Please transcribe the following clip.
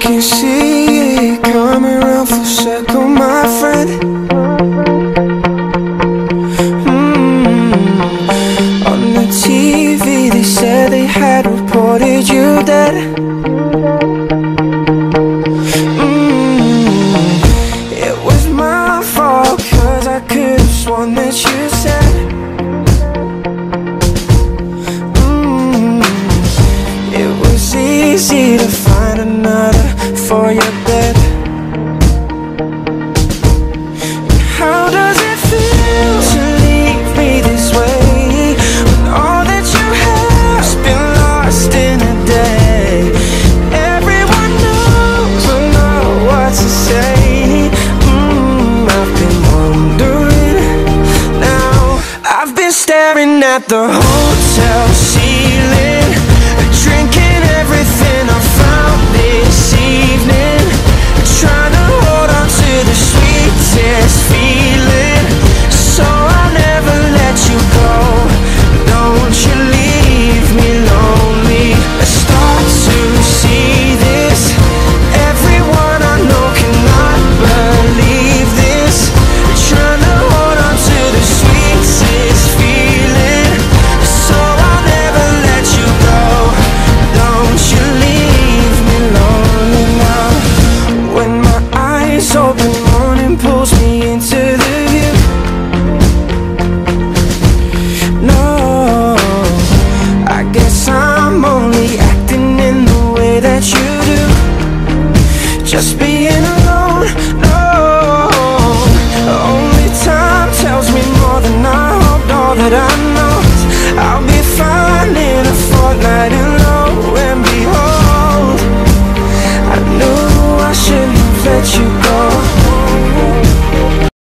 can see it coming around full circle, my friend. On the TV they said they had reported you dead. It was my fault, cause I could've sworn that you said it was easy to find another for your bed. How does it feel to leave me this way, when all that you have's been lost in a day? Everyone knows I know what to say. I've been wondering now. I've been staring at the hotel